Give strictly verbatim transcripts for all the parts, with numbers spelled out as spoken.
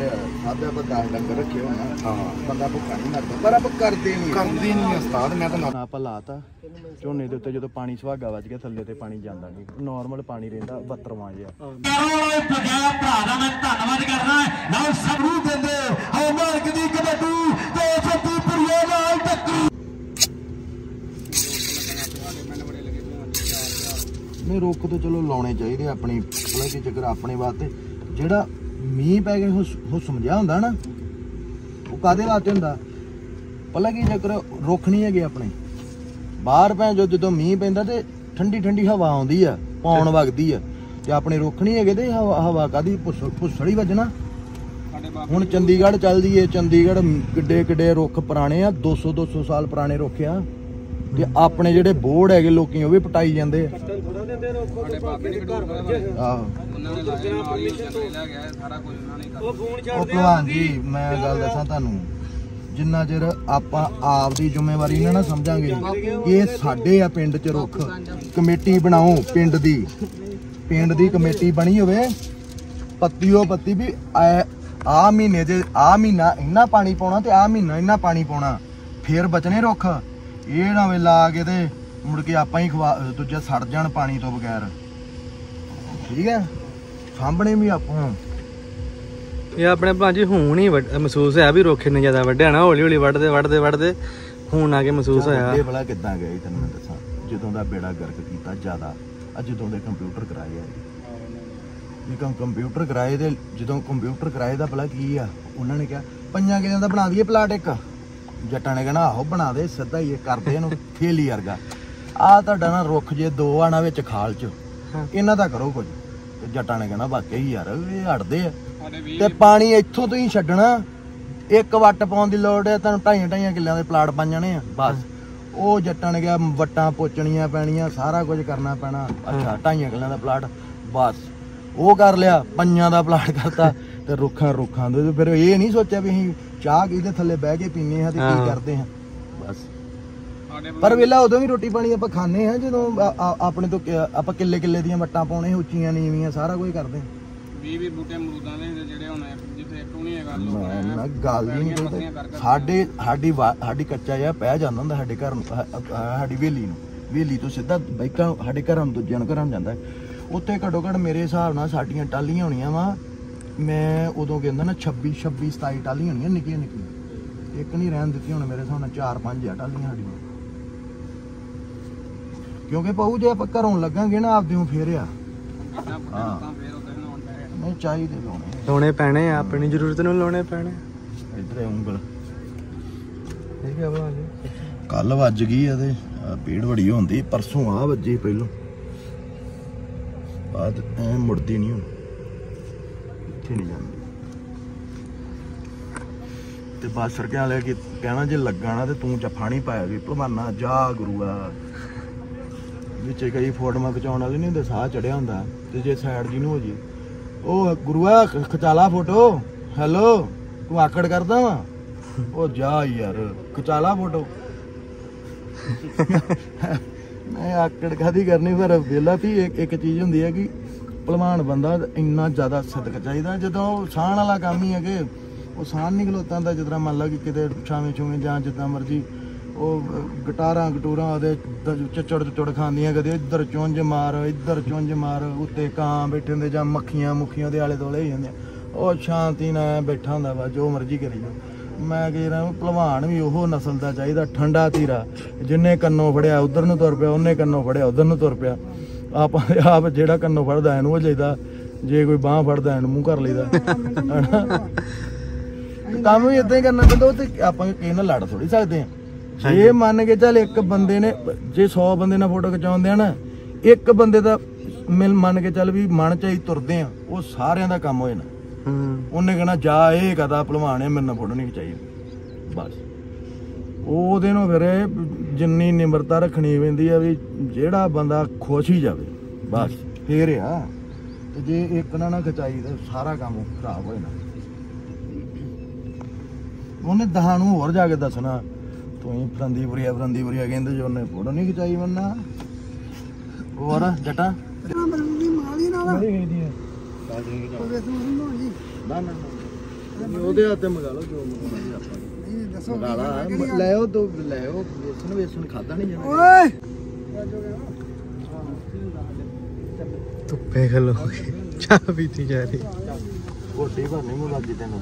सादा बंदा डंगर रखे हो ना हाँ बंदा भुक्खा नहीं मरदा पर आप करते नहीं करदी नहीं उस्ताद मैं तो ਆਪਾਂ ਲਾਤਾ ਝੋਨੇ ਦੇ ਉੱਤੇ ਜਦੋਂ ਪਾਣੀ ਸੁਹਾਗਾ ਵੱਜ ਗਿਆ ਥੱਲੇ ਤੇ ਪਾਣੀ ਜਾਂਦਾ ਨਹੀਂ ਨਾਰਮਲ ਪਾਣੀ ਰਹਿੰਦਾ ਬਤਰਵਾਂ ਜਿਹਾ ਪੰਜਾਬ ਭਰਾ ਦਾ ਮੈਂ ਧੰਨਵਾਦ ਕਰਦਾ ਨਾ ਸਭ ਨੂੰ ਦਿੰਦੇ ਹੋ ਮਾਲਕ ਦੀ ਕਬੱਡੀ ਤੇ ਫਤਿਹਪੁਰੀਏ ਨਾਲ ਟੱਕਰੀ नहीं रुख तो चलो लाने चाहिए अपनी भला की चक्कर अपने वास्ते जेड़ा मीह पै गए हुस्म जिहा हुंदा ना वो काहदे वास्ते हुंदा भला की चक्कर रुख नहीं है अपने बाहर भैन जो जो मीह पैंदा ते ठंडी ठंडी हवा आउंदी आ पौन वगदी आ ते अपने रुख नहीं है ते हवा हवा काहदी भुस्सड़ ही वजना हुण चंडीगढ़ चल जाइए चंडीगढ़ किड्डे किड्डे रुख पुराने आ दो सौ दो सौ साल पुराने रुख आ ते अपने जेडे बोर्ड है लोग वो भी पटाई जाते भगवान जी मैं गल दसा तुहानू जिन्ना चिर आपां आप दी जिम्मेवारी ना ना समझांगे ये साडे आ पिंड च रुख कमेटी बनाओ पिंड दी पिंड दी कमेटी बनी होवे पत्तीओ पत्ती भी आ महीने च आ महीना इन्ना पानी पाउणा ते आ महीना इन्ना पानी पाउणा फिर बचने रुख ये ना वे ला के ते मुड़ के आपां ही खवा दूजा सड़ जाण पानी तो बगैर ठीक है सामने भी आपां ये अपने भाजी हुण ही महसूस है भी रुख इन्ने ज्यादा वड्डे ना हौली हौली वड्डदे वड्डदे वड्डदे हुण आके महसूस होया ये भला किदां गए तैनूं मैं दसां जदों दा बेड़ा गर्क कीता ज्यादा अ जदों दे कंप्यूटर कराए आ ये कंप्यूटर कराए ते जदों कंप्यूटर कराए दा भला की आ उन्हां ने कहा पंजां किलियां दा बना दईए प्लाट एक जट्टां ने कहना आहो बना दे सीधा ही करदे इहनूं फेली वर्गा आ तुहाडा ना रुख जे दो आना विच खाल च इन्हां दा करो कुछ ते जट्टां ने कहना वाकई यार ये हटदे आ ते पानी इत्थों तो ही छड्डना एक वट पाउण दी लोड़ है तुहानूं ढाई ढाई किल्लियां दे प्लाट बन जाने आ बस ਉਹ ਜੱਟਾਂ ਨੇ ਕਿਹਾ ਵੱਟਾਂ ਪੋਚਣੀਆਂ ਪੈਣੀਆਂ ਸਾਰਾ ਕੁਝ ਕਰਨਾ ਪੈਣਾ ਅੱਛਾ ਢਾਈਆਂ ਕਿੱਲਿਆਂ ਦਾ ਪਲਾਟ ਬਸ ਉਹ ਕਰ ਲਿਆ ਪੰਜਾਂ ਦਾ ਪਲਾਟ ਕਰਤਾ ਤੇ ਰੁੱਖਾਂ ਰੁੱਖਾਂ ਦੇ ਫਿਰ ਇਹ ਨਹੀਂ ਸੋਚਿਆ ਵੀ ਅਸੀਂ ਚਾਹ ਕਿਹਦੇ ਥੱਲੇ ਬਹਿ ਕੇ ਪੀਨੇ ਆ ਤੇ ਕੀ ਕਰਦੇ ਆ ਬਸ ਪਰ ਵੇਲਾ ਉਦੋਂ ਵੀ ਰੋਟੀ ਪਾਣੀ ਆਪਾਂ ਖਾਣੇ ਆ ਜਦੋਂ ਆਪਣੇ ਤੋਂ ਆਪਾਂ ਕਿੱਲੇ ਕਿੱਲੇ ਦੀਆਂ ਵੱਟਾਂ ਪਾਉਣੇ ਉੱਚੀਆਂ ਨੀਵੀਆਂ ਸਾਰਾ ਕੁਝ ਕਰਦੇ ਆ ਵੀਹ ਵੀਹ ਬੂਟੇ ਅਮਰੂਦਾਂ ਦੇ ਜਿਹੜੇ ਹੁਣ ਜਿੱਥੇ ਇੱਕ ਵੀ ਨਹੀਂ ਹੈਗਾ ਨਾ ਗੱਲ ਹੀ ਨਹੀਂ ਸਾਡੇ ਸਾਡੀ ਸਾਡੀ ਕੱਚਾ ਜਿਹਾ ਪੈ ਜਾਂਦਾ ਹੁੰਦਾ ਸਾਡੇ ਘਰ ਨੂੰ ਸਾਡੀ ਹਵੇਲੀ ਨੂੰ ਹਵੇਲੀ ਤੋਂ ਸਿੱਧਾ ਬਾਈਕਾਂ ਸਾਡੇ ਘਰਾਂ ਨੂੰ ਦੂਜਿਆਂ ਨੂੰ ਘਰਾਂ ਨੂੰ ਜਾਂਦਾ ਉੱਥੇ ਘੱਟੋ ਘੱਟ ਮੇਰੇ ਹਿਸਾਬ ਨਾਲ ਸਾਡੀਆਂ ਟਾਲੀਆਂ ਹੋਣੀਆਂ ਵਾ ਮੈਂ ਉਦੋਂ ਕਹਿੰਦਾ ਨਾ ਛੱਬੀ ਛੱਬੀ ਸਤਾਈ ਟਾਲੀਆਂ ਹੋਣੀਆਂ ਨਿੱਕੀਆਂ ਨਿੱਕੀਆਂ ਇੱਕ ਨਹੀਂ ਰਹਿਣ ਦਿੱਤੀ ਹੁਣ ਮੇਰੇ ਹਿਸਾਬ ਨਾਲ ਚਾਰ ਪੰਜ ਆ ਟਾਲੀਆਂ ਸਾਡੀਆਂ ਕਿਉਂਕਿ ਪਾਉ ਜੇ ਆਪਾਂ ਘਰੋਂ ਲੱਗਾਂਗੇ ਨਾ ਆਪਦੇ ਨੂੰ ਫੇਰ ਆ ਹਾਂ ਨਹੀਂ ਚਾਹੀਦੇ ਲਾਉਣੇ ਲਾਉਣੇ ਪੈਣੇ ਆ ਆਪਣੀ ਜ਼ਰੂਰਤ ਨੂੰ ਲਾਉਣੇ ਪੈਣੇ ਇੱਧਰ ਉਂਗਲ ਠੀਕ ਹੈ ਭਾਜੀ ਕੱਲ ਵੱਜ ਗਈ ਆ ਤੇ ਪੀੜ ਬੜੀ ਹੁੰਦੀ ਪਰਸੋਂ ਆ ਵੱਜੀ ਪਹਿਲੋਂ ਬਾਅਦ ਐ ਮੁੜਦੀ ਨਹੀਂ ਹੁਣ ਇੱਥੇ ਨਹੀਂ ਜਾਂਦੀ ਤੇ ਬਾਸਰ ਕਿਆ ਲੈ ਕੇ ਕਹਿਣਾ ਜੇ ਲੱਗਣਾ ਤੇ ਤੂੰ ਜੱਫਾ ਨਹੀਂ ਪਾਇਆ ਵੀ ਭਲਵਾਨਾ ਜਾ ਗੁਰੂਆ ਵਿੱਚ ਕਈ ਫੋਟੋਆਂ ਖਿਚਾਉਣ ਵਾਲੇ ਨਹੀਂ ਹੁੰਦੇ ਸਾਹ ਚੜਿਆ ਹੁੰਦਾ ਤੇ ਜੇ ਸਾਈਡ ਜੀ ਨੂੰ ਹੋ ਜੀ ਉਹ ਗੁਰੂਆ ਖਿਚਾਲਾ ਫੋਟੋ ਹੈਲੋ ਤੂੰ ਆਕੜ ਕਰਦਾ ਵਾ ਉਹ ਜਾ ਯਾਰ ਖਿਚਾਲਾ ਫੋਟੋ ਮੈਂ ਆਕੜ ਕਾਹਦੀ ਕਰਨੀ ਪਰ ਵੇਲਾ ਵੀ ਇੱਕ ਇੱਕ ਚੀਜ਼ ਹੁੰਦੀ ਹੈ ਕਿ ਭਲਵਾਨ ਬੰਦਾ ਇੰਨਾ ਜ਼ਿਆਦਾ ਸਦਕ ਚਾਹੀਦਾ ਜਦੋਂ ਸਾਹਣ ਵਾਲਾ ਕੰਮ ਹੀ ਹੈ ਕਿ ਉਹ ਸਾਹਣ ਨਹੀਂ ਖਲੋਤਾ ਹੁੰਦਾ ਜਿੱਦਾਂ ਮੰਨ ਲਾ ਕਿ ਕਿਤੇ ਛਾਵੇਂ ਛੂਵੇਂ ਜਾਂ ਜਿੱਦਾਂ ਮਰਜੀ ਉਹ ਗਟਾਰਾਂ ਗਟੂਰਾਂ ਉਹਦੇ ਚਚੜ ਚੁੜ ਖਾਂਦੀਆਂ ਕਦੇ ਇੱਧਰ ਚੁੰਝ ਮਾਰ ਇੱਧਰ ਚੁੰਝ ਮਾਰ ਉੱਤੇ ਕਾਂ ਬੈਠੇ ਹੁੰਦੇ ਜਾਂ ਮੱਖੀਆਂ ਮੁੱਖੀਆਂ ਦੇ ਆਲੇ ਦੁਆਲੇ ਹੀ ਜਾਂਦੇ ਉਹ ਸ਼ਾਂਤੀ ਨਾਲ ਬੈਠਾ ਹੁੰਦਾ ਵਾ ਜੋ ਮਰਜੀ ਕਰੀ ਜਾ ਮੈਂ ਕਹਿ ਰਿਹਾ ਭਲਵਾਨ ਵੀ ਉਹ ਨਸਲ ਦਾ ਚਾਹੀਦਾ ਠੰਡਾ ਧੀਰਾ ਜਿੰਨੇ ਕੰਨੋਂ ਫੜਿਆ ਉਧਰ ਨੂੰ ਤੁਰ ਪਿਆ ਉਹਨੇ ਕੰਨੋਂ ਫੜਿਆ ਉਧਰ ਨੂੰ ਤੁਰ ਪਿਆ ਆਪਾਂ ਆਪ ਜਿਹੜਾ ਕੰਨੋਂ ਫੜਦਾ ਇਹਨੂੰ ਉਹ ਚਾਹੀਦਾ ਜੇ ਕੋਈ ਬਾਂਹ ਫੜਦਾ ਇਹਨੂੰ ਮੂੰਹ ਕਰ ਲਈਦਾ ਕੰਮ ਵੀ ਏਦਾਂ ਹੀ ਕਰਨਾ ਪੈਂਦਾ ਉਹ ਤੇ ਆਪਾਂ ਕਿਸੇ ਨਾਲ ਲੜ ਥੋੜੀ ਸਕਦੇ ਆ ਜੇ ਮੰਨ ਕੇ ਚੱਲ ਇੱਕ ਬੰਦੇ ਨੇ ਜੇ ਸੌ ਬੰਦੇ ਨਾਲ ਫੋਟੋ ਖਿਚਾਉਂਦੇ ਆ ਨਾ ਇੱਕ ਬੰਦੇ ਦਾ ਮਿਲ ਮੰਨ ਕੇ ਚੱਲ ਵੀ ਮਨ ਚ ਹੀ ਤੁਰਦੇ ਆ ਉਹ ਸਾਰਿਆਂ ਦਾ ਕੰਮ ਹੋ ਜਾਣਾ ਉਹਨੇ ਕਹਿਣਾ ਜਾ ਇਹ ਕਹਦਾ ਭਲਵਾਨ ਹੈ ਮੇਰੇ ਨਾਲ ਫੋਟੋ ਨਹੀਂ ਖਿਚਾਈ ਬਸ ਉਹਦੇ ਨੂੰ ਫਿਰ ਜਿੰਨੀ ਨਿਮਰਤਾ ਰੱਖਣੀ ਪੈਂਦੀ ਆ ਵੀ ਜਿਹੜਾ ਬੰਦਾ ਖੁਸ਼ ਹੀ ਜਾਵੇ ਬਸ ਫੇਰ ਆ ਤੇ ਜੇ ਇੱਕ ਨਾ ਨਾ ਖਿਚਾਈ ਤੇ ਸਾਰਾ ਕੰਮ ਖਰਾਬ ਹੋ ਜਾਣਾ ਉਹਨੇ ਦਹਾਂ ਨੂੰ ਹੋਰ ਜਾ ਕੇ ਦੱਸਣਾ ਤੂੰ ਹੀ ਫਰੰਦੀਪੁਰੀਆ ਫਰੰਦੀਪੁਰੀਆ ਕਹਿੰਦੇ ਜੋ ਉਹਨੇ ਫੋਟੋ ਨਹੀਂ ਖਿਚਾਈ ਮੰਨਾ ਹੋਰ ਜੱਟਾ ਉਹਦੇ ਹੱਥੇ ਮੰਗਾ ਲਓ ਜੋ ਮੰਗਾਉਣਾ ਆਪਾਂ ਮੰਗਾ ਲਾ ਲੈ ਉਹ ਦੋ ਲੈ ਉਹ ਵੇਸਣ ਵੇਸਣ ਖਾਦਾ ਨਹੀਂ ਜਾਣਾ ਓਏ ਧੁੱਪੇ ਖਲੋ ਚਾਹ ਪੀਤੀ ਜਾ ਰਹੀ ਰੋਟੀ ਭਰਨੀ ਨੂੰ ਲੱਗੀ ਤੈਨੂੰ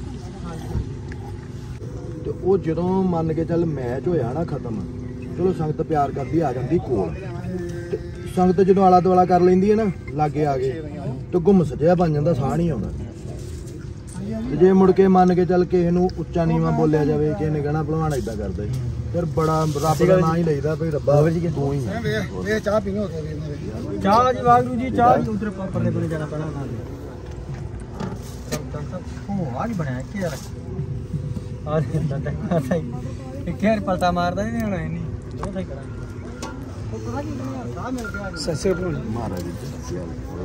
ਤੇ ਉਹ ਜਦੋਂ ਮੰਨ ਕੇ ਚੱਲ ਮੈਚ ਹੋਇਆ ਨਾ ਖਤਮ ਚਲੋ ਸੰਗਤ ਪਿਆਰ ਕਰਦੀ ਆ ਜਾਂਦੀ ਕੋਲ ਤੇ ਸੰਗਤ ਜਦੋਂ ਆਲਾ ਦੁਆਲਾ ਕਰ ਲੈਂਦੀ ਹੈ ਨਾ ਲਾਗੇ ਆ ਗਏ ਤੇ ਗੁੰਮ ਸਜਿਆ ਬਣ ਜਾਂਦਾ ਸਾਹ ਨਹੀਂ ਆਉਂਦਾ ਤੇ ਜੇ ਮੁੜ ਕੇ ਮੰਨ ਕੇ ਚੱਲ ਕਿਸੇ ਨੂੰ ਉੱਚਾ ਨੀਵਾਂ ਬੋਲਿਆ ਜਾਵੇ ਕਿਸੇ ਨੇ ਕਹਿਣਾ ਭਲਵਾਨ ਏਦਾਂ ਕਰਦਾ ਫਿਰ ਬੜਾ ਰੱਬ ਦਾ ਨਾਂ ਹੀ ਲਈਦਾ ਭਈ ਰੱਬਾ ਤੂੰ ਹੀ ਇਹ ਚਾਹ ਪੀਓ ਚਾਹ ਜੀ ਵਾਗਰੂ ਜੀ ਚਾਹ ਉਧਰ ਪਰਲੇ ਬਣੇ ਜਾਣਾ ਪੈਣਾ ਉਹ ਆ ਕੀ ਬਣਿਆ ਕਿ ਯਾਰ ਆ ਰਿਹਾ ਸਹੀ ਇੱਕ ਯਾਰ ਪਲਟਾ ਮਾਰਦਾ ਨਹੀਂ ਹੋਣਾ ਨਹੀਂ ਦੋ ਸਹੀ ਕਰਾਂ ਸੱਸੇ ਭੁੱਲ ਮਹਾਰਾਜ ਜੀ